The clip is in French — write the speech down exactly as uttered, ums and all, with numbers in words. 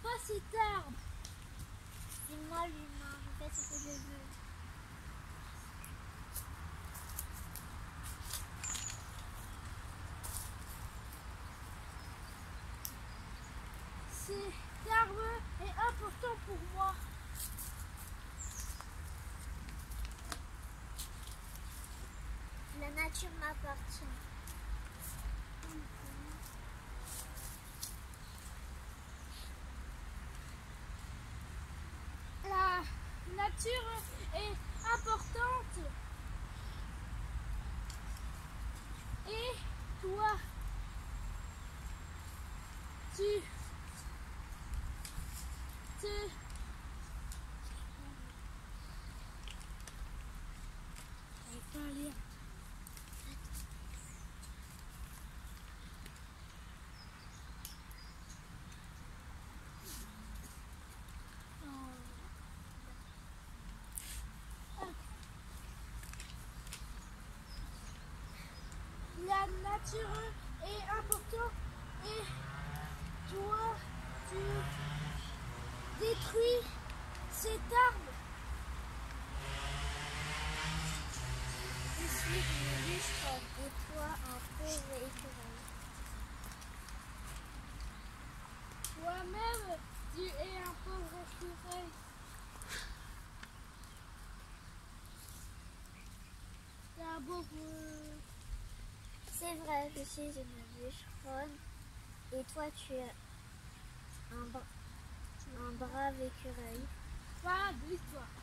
pas cet arbre. C'est moi l'humain, je fais ce que je veux. Cet arbre est important pour moi. La nature m'appartient. La nature est importante. Et toi, tu te... J'arrive pas à lire. La nature est importante et toi, tu détruis cet arbre. Je suis une bûcheronne et toi un pauvre écureuil. Toi-même, tu es un pauvre écureuil. C'est un beau... C'est vrai, je suis une bûcheronne et toi tu es un, bra un brave écureuil. Pas de toi.